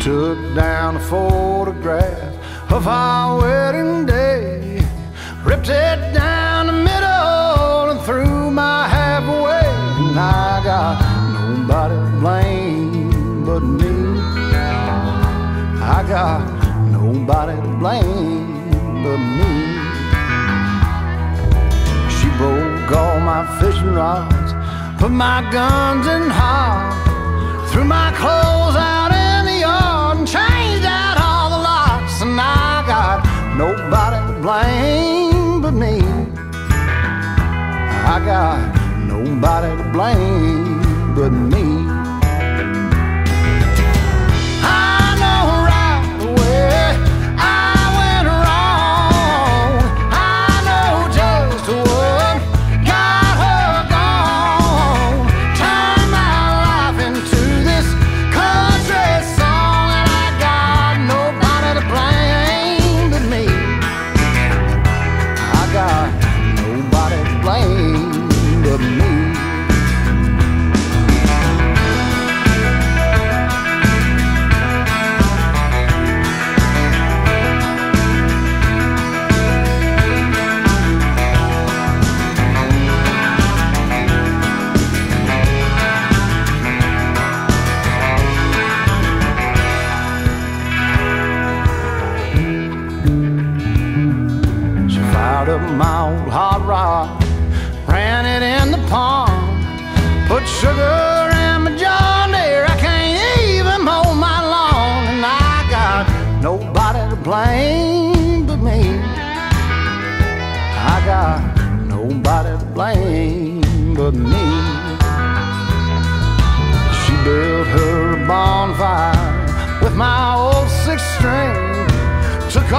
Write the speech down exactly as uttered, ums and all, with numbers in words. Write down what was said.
took down a photograph of our wedding day, ripped it down the middle and threw my half away. And I got nobody to blame but me. I got nobody to blame but me. She broke all my fishing rods, put my guns in hog, threw my clothes out in the yard and changed out all the locks. And I got nobody to blame but me. I got nobody to blame but me. I know right away I went wrong. I know just what got her gone. Turned my life into this country song, and I got nobody to blame but me. I got nobody to blame but me. Up my old hot rod, ran it in the pond, put sugar in my John Deere. I can't even mow my lawn, and I got nobody to blame but me. I got nobody to blame but me. She built her bonfire with my old six string, took